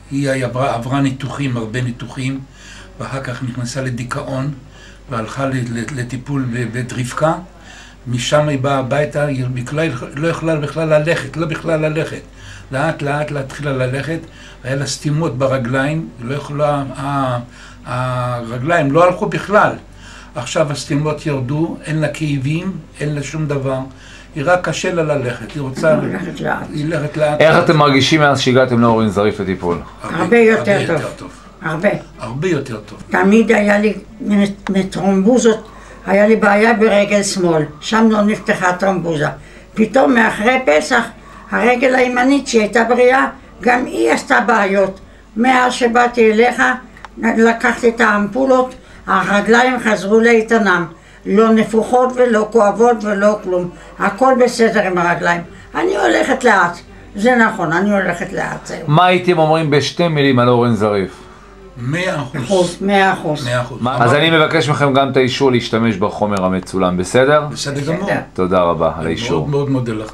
היא עברה ניתוחים, הרבה ניתוחים, ואחר כך נכנסה לדיכאון, והלכה לטיפול בבית רבקה. משם היא באה הביתה, היא לא יכלה בכלל ללכת, לא בכלל ללכת. לאט לאט התחילה ללכת, היה לה סתימות ברגליים, היא לא יכולה, הרגליים לא הלכו בכלל. עכשיו הסתימות ירדו, אין לה כאבים, אין לה שום דבר. היא רק קשה לה ללכת, היא רוצה... היא הולכת לאט. איך אתם מרגישים מאז שהגעתם לאורן זריף לטיפול? הרבה יותר טוב. הרבה. הרבה יותר טוב. תמיד היה לי מטרומבוזות, היה לי בעיה ברגל שמאל, שם לא נפתחה טרומבוזה. פתאום מאחרי פסח, הרגל הימנית שהייתה בריאה, גם היא עשתה בעיות. מאז שבאתי אליך, לקחתי את האמפולות, הרגליים חזרו לאיתנם. לא נפוחות ולא כואבות ולא כלום. הכל בסדר עם הרגליים. אני הולכת לאט. זה נכון, אני הולכת לאט. מה הייתם אומרים בשתי מילים על אורן זריף? 100%. 100%. 100%. אז אני מבקש מכם גם את האישור להשתמש בחומר המצולם, בסדר? בסדר גמור. תודה רבה על האישור. מאוד מאוד מודה לך.